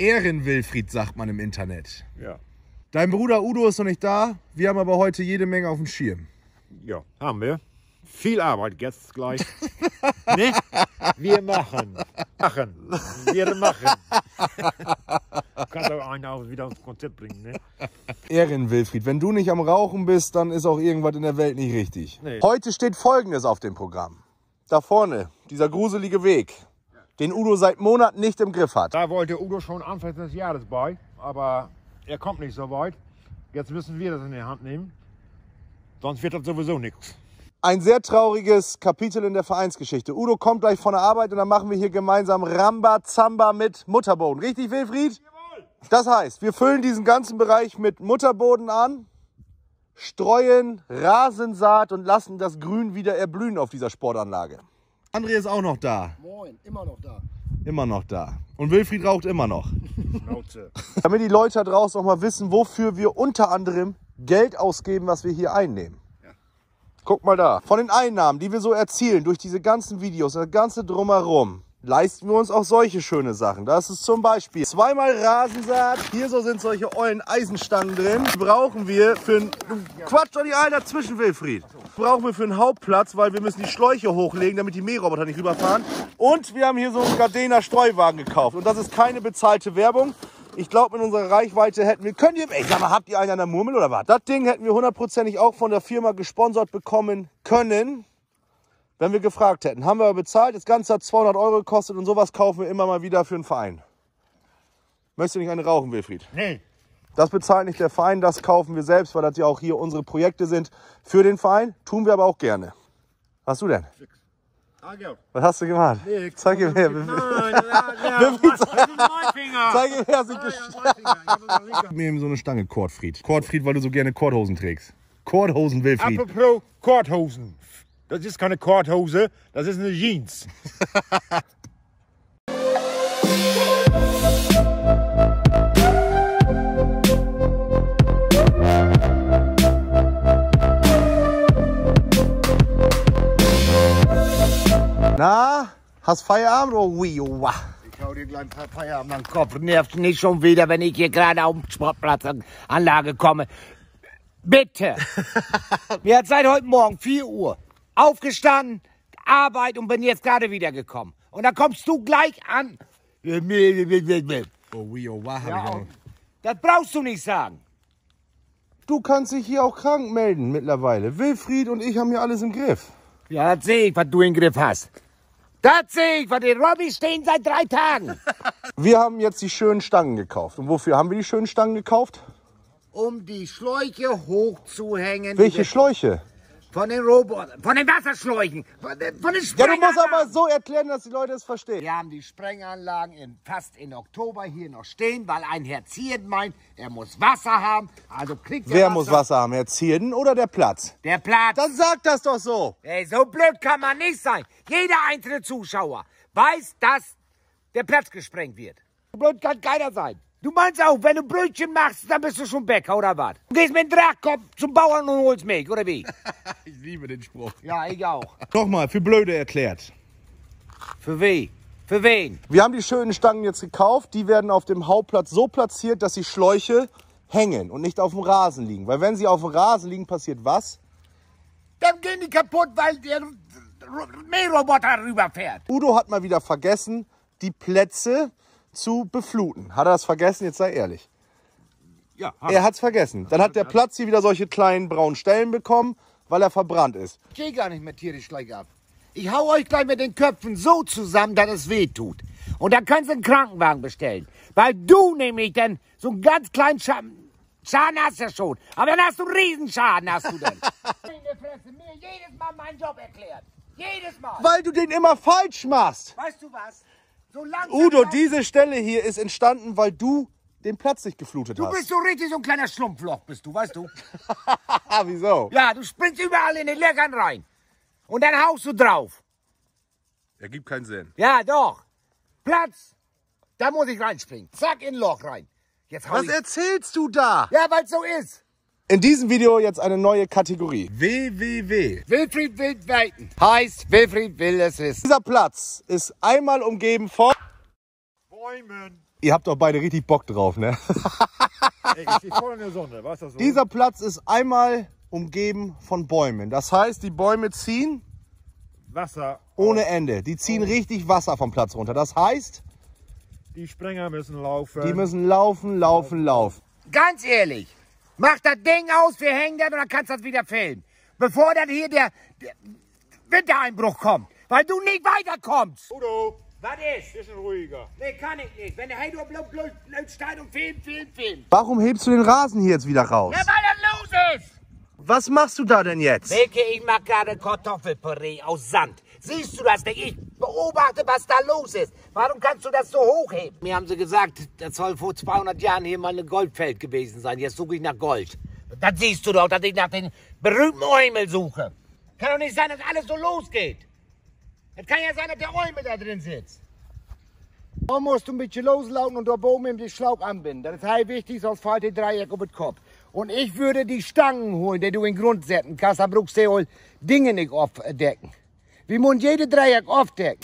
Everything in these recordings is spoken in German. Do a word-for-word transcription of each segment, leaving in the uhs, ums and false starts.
Ehrenwilfried sagt man im Internet. Ja. Dein Bruder Udo ist noch nicht da. Wir haben aber heute jede Menge auf dem Schirm. Ja, haben wir. Viel Arbeit jetzt gleich. Ne? Wir machen. Machen. Wir machen. Du kannst auch einen auch wieder aufs Konzept bringen, ne? Ehrenwilfried, wenn du nicht am Rauchen bist, dann ist auch irgendwas in der Welt nicht richtig. Nee. Heute steht Folgendes auf dem Programm. Da vorne, dieser gruselige Weg, den Udo seit Monaten nicht im Griff hat. Da wollte Udo schon Anfang des Jahres bei, aber er kommt nicht so weit. Jetzt müssen wir das in die Hand nehmen. Sonst wird das sowieso nichts. Ein sehr trauriges Kapitel in der Vereinsgeschichte. Udo kommt gleich von der Arbeit und dann machen wir hier gemeinsam Rambazamba mit Mutterboden. Richtig, Wilfried? Jawohl. Das heißt, wir füllen diesen ganzen Bereich mit Mutterboden an, streuen Rasensaat und lassen das Grün wieder erblühen auf dieser Sportanlage. André ist auch noch da. Moin, immer noch da. Immer noch da. Und Wilfried raucht immer noch. Schnauze. Damit die Leute da draußen auch mal wissen, wofür wir unter anderem Geld ausgeben, was wir hier einnehmen. Guck mal da. Von den Einnahmen, die wir so erzielen durch diese ganzen Videos, das ganze Drumherum, leisten wir uns auch solche schöne Sachen. Das ist zum Beispiel zweimal Rasensaat. Hier so sind solche ollen Eisenstangen drin. Die brauchen wir für einen... Quatsch doch nicht ein dazwischen, Wilfried. Brauchen wir für einen Hauptplatz, weil wir müssen die Schläuche hochlegen, damit die Mähroboter nicht rüberfahren. Und wir haben hier so einen Gardena Streuwagen gekauft. Und das ist keine bezahlte Werbung. Ich glaube, in unserer Reichweite hätten wir... Könnt ihr... Ey, sag mal, habt ihr einen an der Murmel oder was? Das Ding hätten wir hundertprozentig auch von der Firma gesponsert bekommen können, wenn wir gefragt hätten. Haben wir aber bezahlt. Das Ganze hat zweihundert Euro gekostet und sowas kaufen wir immer mal wieder für einen Verein. Möchtest du nicht eine rauchen, Wilfried? Nee. Das bezahlt nicht der Verein, das kaufen wir selbst, weil das ja auch hier unsere Projekte sind für den Verein. Tun wir aber auch gerne. Was hast du denn? Was hast du gemacht? Nee, zeig ihm her. Nein, ja, ja, Wilfried, das ist mein Finger. zeig ihm her, sind Ja, ja, mein Finger. Ich hab das linker. Gib mir eben so eine Stange, Kordfried. Kordfried, weil du so gerne Kordhosen trägst. Kordhosen, Wilfried. Apropos Kordhosen. Das ist keine Kordhose, das ist eine Jeans. Na, hast Feierabend oder wie? Oh, wah. Ich hau dir gleich ein paar Feierabend an den Kopf. Nervt nicht schon wieder, wenn ich hier gerade auf die Sportplatzanlage komme. Bitte. Mir hat seit heute Morgen vier Uhr aufgestanden, Arbeit und bin jetzt gerade wiedergekommen. Und dann kommst du gleich an. Oh, wie, oh, wah, hab Ja, ich auch. auch. Das brauchst du nicht sagen. Du kannst dich hier auch krank melden mittlerweile. Wilfried und ich haben hier alles im Griff. Ja, das sehe ich, was du im Griff hast. Das sehe ich, weil die Robbys stehen seit drei Tagen. Wir haben jetzt die schönen Stangen gekauft. Und wofür haben wir die schönen Stangen gekauft? Um die Schläuche hochzuhängen. Welche Schläuche? Von den Robotern, von den Wasserschläuchen, von den, von den Ja, du musst aber Sprenganlagen. so erklären, dass die Leute es verstehen. Wir haben die Sprenganlagen in, fast in Oktober hier noch stehen, weil ein Herr Ziert meint, er muss Wasser haben. Also kriegt er Wer Wasser. muss Wasser haben? Herr Zierden oder der Platz? Der Platz. Dann sag das doch so. Ey, so blöd kann man nicht sein. Jeder einzelne Zuschauer weiß, dass der Platz gesprengt wird. So blöd kann keiner sein. Du meinst auch, wenn du Brötchen machst, dann bist du schon Bäcker, oder was? Du gehst mit dem Drachkopf zum Bauern und holst Milch, oder wie? Ich liebe den Spruch. Ja, ich auch. Nochmal, für Blöde erklärt. Für wen? Für wen? Wir haben die schönen Stangen jetzt gekauft. Die werden auf dem Hauptplatz so platziert, dass die Schläuche hängen und nicht auf dem Rasen liegen. Weil wenn sie auf dem Rasen liegen, passiert was? Dann gehen die kaputt, weil der Mähroboter rüberfährt. Udo hat mal wieder vergessen, die Plätze zu befluten. Hat er das vergessen? Jetzt sei ehrlich. Ja, Er hat's vergessen. Dann hat der Platz hier wieder solche kleinen braunen Stellen bekommen, weil er verbrannt ist. Ich gehe gar nicht mehr tierisch gleich ab. Ich hau euch gleich mit den Köpfen so zusammen, dass es weh tut. Und dann kannst du einen Krankenwagen bestellen. Weil du nämlich dann so einen ganz kleinen Schaden, Schaden hast du ja schon. Aber dann hast du einen Riesenschaden, hast du denn. In der Fresse, mir jedes Mal meinen Job erklärt. Jedes Mal. Weil du den immer falsch machst. Weißt du was? So langsam Udo, langsam- diese Stelle hier ist entstanden, weil du den Platz nicht geflutet Du hast. bist so richtig so ein kleiner Schlumpfloch, bist du, weißt du? Ah, wieso? Ja, du springst überall in den Löchern rein. Und dann haust du drauf. Ergibt keinen Sinn. Ja, doch. Platz. Da muss ich reinspringen. Zack, in ein Loch rein. Jetzt hau Was ich. erzählst du da? Ja, weil so ist. In diesem Video jetzt eine neue Kategorie. W W W. Wilfried will weiten. Heißt, Wilfried will es wissen. Dieser Platz ist einmal umgeben von Bäumen. Ihr habt doch beide richtig Bock drauf, ne? Ey, ich stehe voll in der Sonne, weißt du das so? Dieser Platz ist einmal umgeben von Bäumen. Das heißt, die Bäume ziehen Wasser. ohne Ende. Die ziehen richtig Wasser vom Platz runter. Das heißt, Die Springer müssen laufen. die müssen laufen, laufen, laufen. Ganz ehrlich, mach das Ding aus, wir hängen das und dann kannst du das wieder filmen. Bevor dann hier der, der Wintereinbruch kommt, weil du nicht weiterkommst. Udo, Was ist? bisschen ruhiger. Nee, kann ich nicht. Wenn der hey, du blöd, blöd, blöd stein und film, film, film. Warum hebst du den Rasen hier jetzt wieder raus? Ja, weil das los ist. Was machst du da denn jetzt? Wilke, ich mach gerade Kartoffelpüree aus Sand. Siehst du das nicht? Ich beobachte, was da los ist. Warum kannst du das so hochheben? Mir haben sie gesagt, das soll vor zweihundert Jahren hier mal ein Goldfeld gewesen sein. Jetzt suche ich nach Gold. Das siehst du doch, dass ich nach den berühmten Eumel suche. Kann doch nicht sein, dass alles so losgeht. Es kann ja sein, dass der Eumel da drin sitzt. Da musst du ein bisschen loslauten und da oben im Schlauch anbinden. Das ist halt wichtig, sonst fällt der Dreieck auf den Kopf. Und ich würde die Stangen holen, die du in den Grund setzen kannst, dann brauchst du wohl Dinge nicht aufdecken. Wir müssen jede Dreieck aufdecken.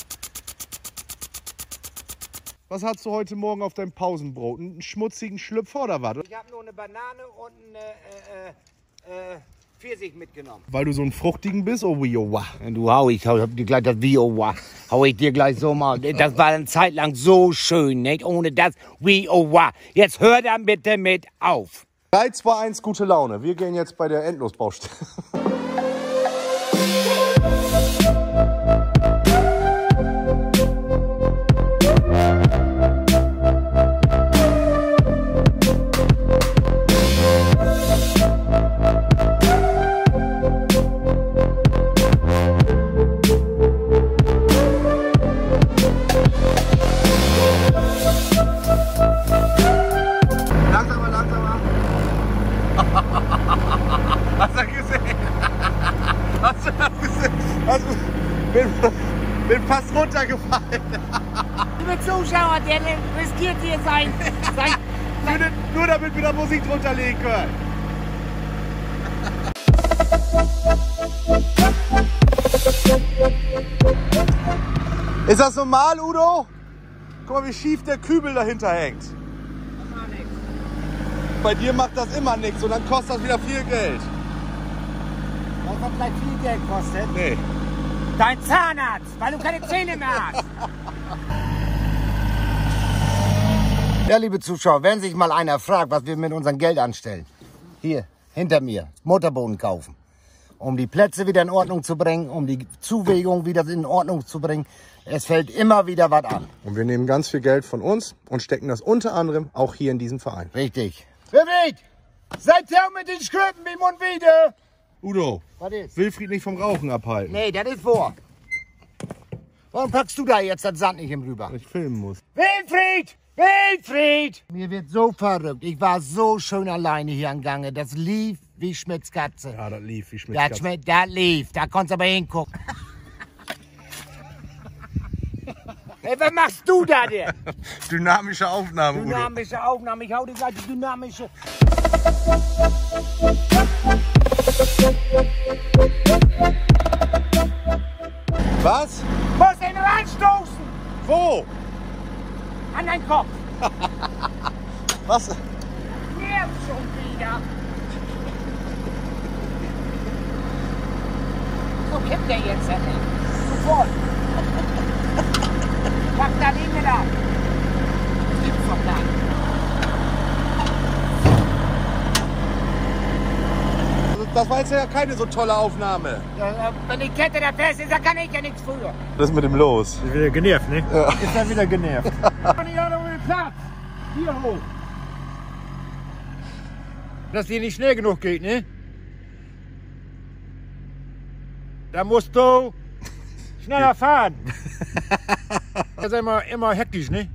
Was hast du heute Morgen auf deinem Pausenbrot? Einen schmutzigen Schlüpfer oder was? Ich habe nur eine Banane und eine äh, äh, Pfirsich mitgenommen. Weil du so einen fruchtigen bist? Oh, wie, oh, wah. Du hau ich, hau dir gleich das Wie-Oh-Wah. Hau ich dir gleich so mal. Das war eine Zeit lang so schön, nicht? Ohne das Wie-Oh-Wah. Jetzt hör dann bitte mit auf. drei, zwei, eins, gute Laune. Wir gehen jetzt bei der Endlosbaustelle. Langsamer, langsamer. Hast du gesehen? Hast du das gesehen? Hast du, bin, bin fast runtergefallen. Liebe Zuschauer, der riskiert hier sein, sein Nur, nur damit wir da Musik drunter legen können. Ist das normal, Udo? Guck mal, wie schief der Kübel dahinter hängt. Bei dir macht das immer nichts und dann kostet das wieder viel Geld. Das hat gleich viel Geld kostet. Nee. Dein Zahnarzt, weil du keine Zähne mehr hast. Ja, liebe Zuschauer, wenn sich mal einer fragt, was wir mit unserem Geld anstellen. Hier, hinter mir, Motorboden kaufen. Um die Plätze wieder in Ordnung zu bringen, um die Zuwägung wieder in Ordnung zu bringen. Es fällt immer wieder was an. Und wir nehmen ganz viel Geld von uns und stecken das unter anderem auch hier in diesen Verein. Richtig. Wilfried, seid ihr mit den Skrüppen im Mund wieder? Udo, Was ist? Wilfried nicht vom Rauchen abhalten. Nee, das ist vor. Warum packst du da jetzt das Sand nicht im Rüber? Weil ich filmen muss. Wilfried! Wilfried! Mir wird so verrückt. Ich war so schön alleine hier am Gange. Das lief wie Schmidts Katze. Ja, das lief wie Schmidt. Das Schmidt, das lief. Da konntest du aber hingucken. Hey, was machst du da denn? Dynamische Aufnahme, Udo. Dynamische Aufnahme. Ich hau dir gleich die dynamische. Was? Muss ihn nur anstoßen! Wo? An deinen Kopf! Was? Nerv schon wieder! So kippt der jetzt ja nicht. Sofort! Pack da hinten ab! Das gibt's doch gar nicht. Das war jetzt ja keine so tolle Aufnahme. Ja, wenn die Kette da fest ist, dann kann ich ja nichts für. Was ist mit dem los? Ist wieder genervt, ne? Ja. Ist er wieder genervt. Und ich habe noch einen Platz! Hier hoch! Dass hier nicht schnell genug geht, ne? Da musst du schneller fahren. Das ist immer, immer hektisch, ne?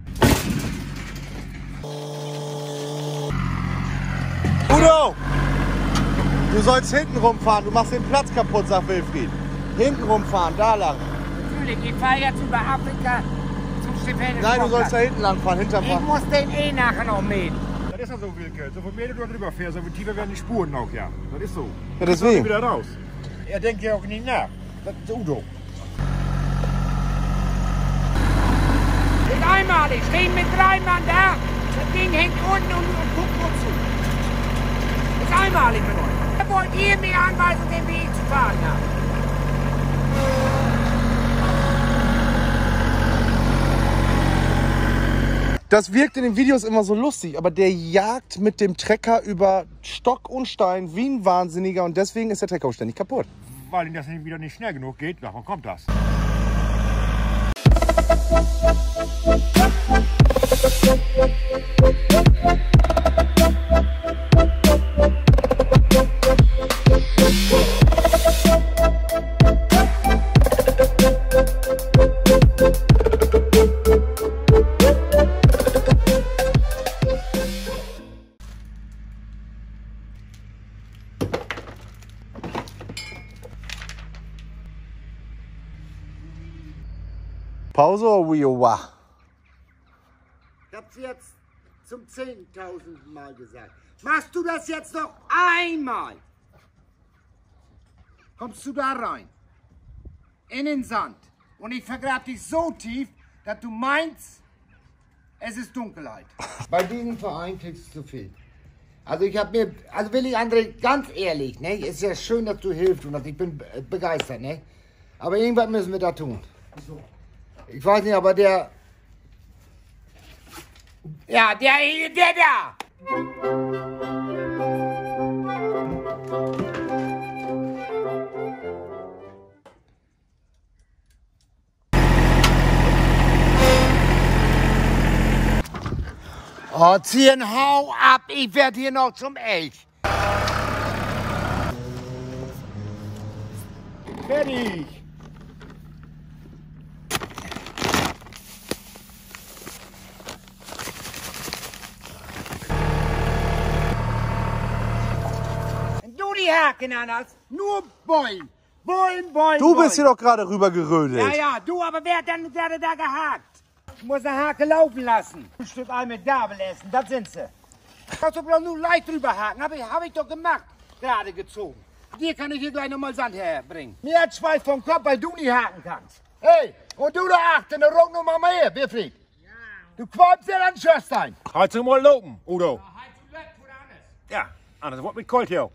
Udo! Du sollst hinten rumfahren, du machst den Platz kaputt, sagt Wilfried. Hinten rumfahren, da lang. Natürlich, ich fahre jetzt über Afrika zum Stipendien. Nein, du sollst da hinten lang fahren, hinterm Ich Fahren. muss den eh nachher noch mähen. Das ist ja so, Wilke. So viel mehr du da drüber fährst, so viel tiefer werden die Spuren auch, ja. Das ist so. Ja, Jetzt kommt er deswegen. wieder raus. Er denkt ja auch nicht nach. Das ist Udo. Ist einmalig. Stehen mit drei Mann da. Das Ding hängt unten und, und guckt nur zu. Ist einmalig mit euch. Da wollt ihr mir anweisen, den Weg zu fahren haben. Das wirkt in den Videos immer so lustig, aber der jagt mit dem Trecker über Stock und Stein wie ein Wahnsinniger und deswegen ist der Trecker auch ständig kaputt. Weil ihm das nicht wieder nicht schnell genug geht, davon kommt das. Pause oder Wiowa? Ich hab's jetzt zum zehntausendsten Mal gesagt. Machst du das jetzt noch einmal? Kommst du da rein, in den Sand, und ich vergrab dich so tief, dass du meinst, es ist Dunkelheit. Bei diesem Verein kriegst du zu viel. Also ich hab mir, also Willi, André, ganz ehrlich, ne, ist ja schön, dass du hilfst und dass ich bin begeistert, ne? Aber irgendwas müssen wir da tun. Ich weiß nicht, aber der... Ja, der hier, der da! Oh, ziehen, hau ab, ich werde hier noch zum Elch. Fertig! Die Haken an hast, nur Bäumen. Bäumen, Bäumen. Du bist hier doch gerade rüber gerödelt. Ja, ja, du, aber wer hat denn gerade da gehakt? Ich muss eine Hake laufen lassen. Ein Stück Ei mit Gabel essen, das sind sie. Kannst du bloß nur leicht drüber haken, hab ich, hab ich doch gemacht. Gerade gezogen. Dir kann ich hier gleich nochmal Sand herbringen. Mir hat Schweiß vom Kopf, weil du nicht haken kannst. Hey, und du da achten, eine Rock noch mal her, Wilfried. Ja. Du qualmst ja dann Schörstein. Halt du mal lopen, Udo. Ja, anders wird mit kalt hier.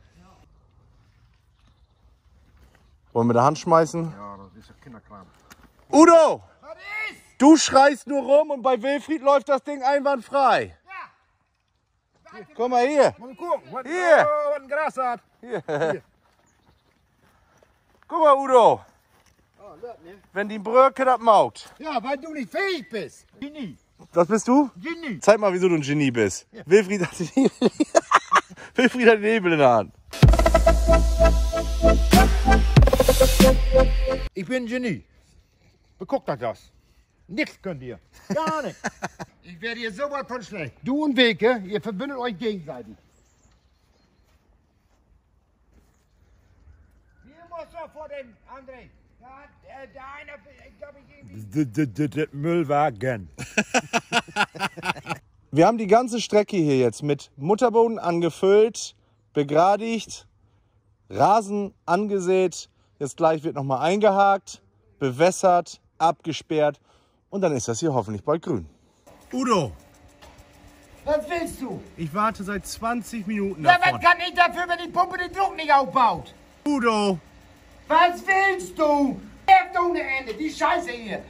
Wollen wir da Hand schmeißen? Ja, das ist ja Kinderkram. Udo! Was ist? Du schreist nur rum und bei Wilfried läuft das Ding einwandfrei. Ja. Komm mal hier. Mal gucken, was, Hier. oh, was ein Gras hat. Hier. Guck mal, Udo. Oh, das, ne? Wenn die Bröcke das maut. Ja, weil du nicht fähig bist. Genie. Das bist du? Genie. Zeig mal, wieso du ein Genie bist. Ja. Wilfried hat den Nebel. Wilfried hat den Nebel in der Hand. Ich bin ein Genie. Beguckt euch das. Nichts könnt ihr. Gar nichts. Ich werde hier sowas von schlecht. Du und Wilke, ihr verbündet euch gegenseitig. Hier muss doch vor dem André. Da hat äh, der eine, glaube ich, irgendwie... Der Müllwagen. Wir haben die ganze Strecke hier jetzt mit Mutterboden angefüllt, begradigt, Rasen angesät. Jetzt gleich wird nochmal eingehakt, bewässert, abgesperrt und dann ist das hier hoffentlich bald grün. Udo, Was willst du? ich warte seit zwanzig Minuten Ja, davon. was kann ich dafür, wenn die Pumpe den Druck nicht aufbaut? Udo, Was willst du? Nervt ohne Ende, die Scheiße hier.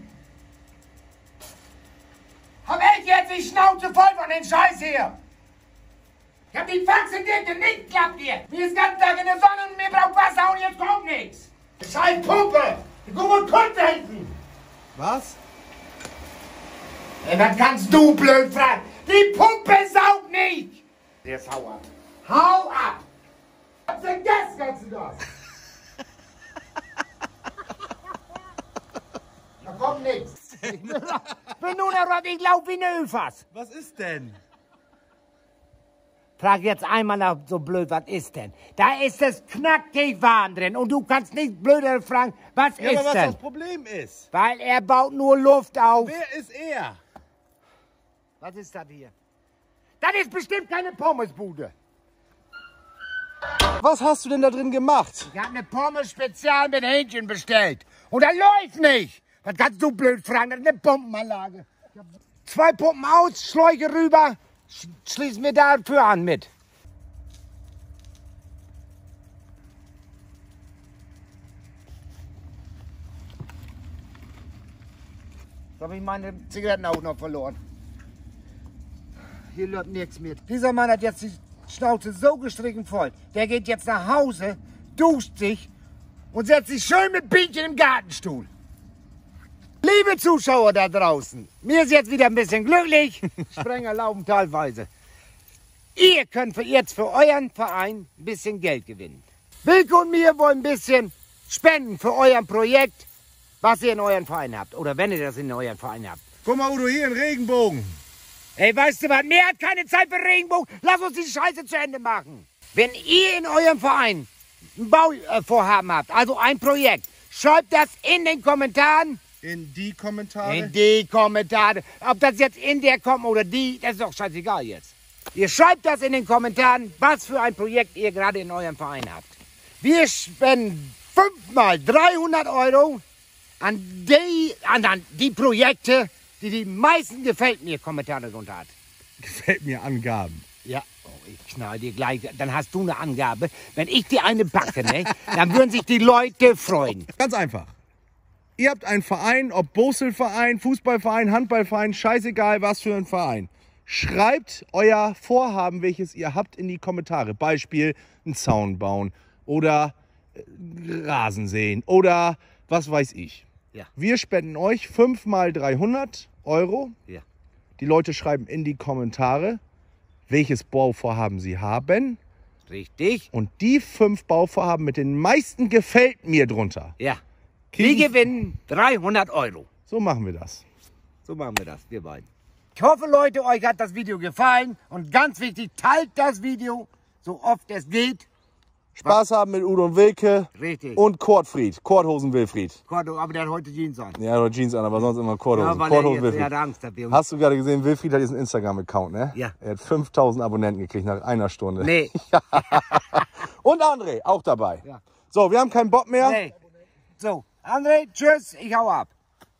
Hab echt jetzt die Schnauze voll von den Scheiß hier. Ich hab die Faxe dick, nicht klappt hier. Mir ist den ganzen Tag in der Sonne und mir braucht Wasser und jetzt kommt nichts. Scheiß Pumpe. Guck mal, kurz da hinten. was? Ey, was kannst du blöd fragen? Die Pumpe saugt nicht. Jetzt hau ab. Hau ab. Was vergessen kannst du das? Da kommt nichts. Ich bin nur noch, ich lauf wie ein Ölfass. Was ist denn? Frag jetzt einmal nach so blöd, was ist denn? Da ist das knackig warm drin und du kannst nicht blöder fragen, was Ja, ist aber was denn? das Problem ist. Weil er baut nur Luft auf. Wer ist er? Was ist das hier? Das ist bestimmt keine Pommesbude. Was hast du denn da drin gemacht? Ich habe eine Pommes spezial mit Hähnchen bestellt. Und das läuft nicht. Was kannst du blöd fragen? Das ist eine Pumpenanlage. Zwei Pumpen aus, Schläuche rüber, sch schließen wir dafür an mit. Da habe ich meine Zigaretten auch noch verloren. Hier läuft nichts mehr. Dieser Mann hat jetzt die Schnauze so gestrichen voll. Der geht jetzt nach Hause, duscht sich und setzt sich schön mit Bienchen im Gartenstuhl. Liebe Zuschauer da draußen, mir ist jetzt wieder ein bisschen glücklich. Sprenger laufen teilweise. Ihr könnt für jetzt für euren Verein ein bisschen Geld gewinnen. Wilke und mir wollen ein bisschen spenden für euer Projekt, was ihr in euren Verein habt. Oder wenn ihr das in euren Verein habt. Guck mal, Udo, hier ein Regenbogen. Ey, weißt du was? Mehr hat keine Zeit für Regenbogen. Lass uns die Scheiße zu Ende machen. Wenn ihr in eurem Verein ein Bauvorhaben habt, also ein Projekt, schreibt das in den Kommentaren. In die Kommentare? In die Kommentare. Ob das jetzt in der kommt oder die, das ist doch scheißegal jetzt. Ihr schreibt das in den Kommentaren, was für ein Projekt ihr gerade in eurem Verein habt. Wir spenden fünfmal dreihundert Euro an die, an, an die Projekte, die die meisten gefällt mir Kommentare drunter hat. Gefällt mir Angaben. Ja, oh, ich knall dir gleich, dann hast du eine Angabe. Wenn ich dir eine backe, ne, dann würden sich die Leute freuen. Ganz einfach. Ihr habt einen Verein, ob Boselverein, Fußballverein, Handballverein, scheißegal was für ein Verein. Schreibt euer Vorhaben, welches ihr habt, in die Kommentare. Beispiel, einen Zaun bauen oder Rasen säen oder was weiß ich. Ja. Wir spenden euch fünf mal dreihundert Euro. Ja. Die Leute schreiben in die Kommentare, welches Bauvorhaben sie haben. Richtig. Und die fünf Bauvorhaben mit den meisten gefällt mir drunter. Ja. Die gewinnen dreihundert Euro. So machen wir das. So machen wir das, wir beiden. Ich hoffe, Leute, euch hat das Video gefallen. Und ganz wichtig, teilt das Video, so oft es geht. Spaß haben mit Udo und Wilke. Richtig. Und Kortfried, Korthosen Wilfried. Korto, aber der hat heute Jeans an. Ja, oder Jeans an, aber sonst immer Korthosen. Ja, weil Korthosen er, jetzt, er Wilfried. hat Angst, dass wir uns... Hast du gerade gesehen, Wilfried hat jetzt einen Instagram-Account, ne? Ja. Er hat fünftausend Abonnenten gekriegt nach einer Stunde. Nee. Und André, auch dabei. Ja. So, wir haben keinen Bock mehr. Nee. So, André, tschüss, ich hau ab.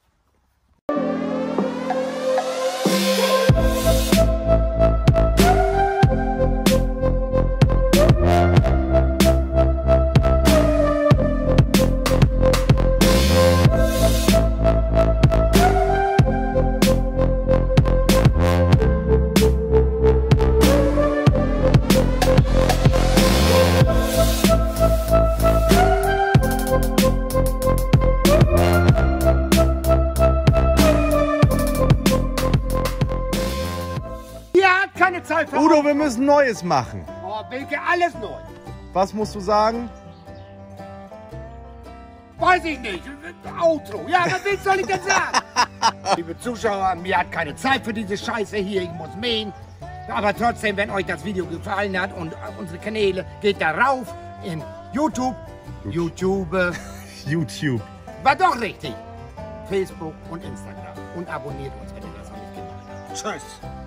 Keine Zeit für Udo, wir müssen Neues machen. Oh, Wilke, alles neu. Was musst du sagen? Weiß ich nicht. Outro. Ja, was soll ich denn sagen? Liebe Zuschauer, mir hat keine Zeit für diese Scheiße hier. Ich muss mähen. Aber trotzdem, wenn euch das Video gefallen hat und unsere Kanäle, geht da rauf in YouTube. YouTube. YouTube. War doch richtig. Facebook und Instagram. Und abonniert uns, wenn ihr das noch nicht gemacht habt. Tschüss.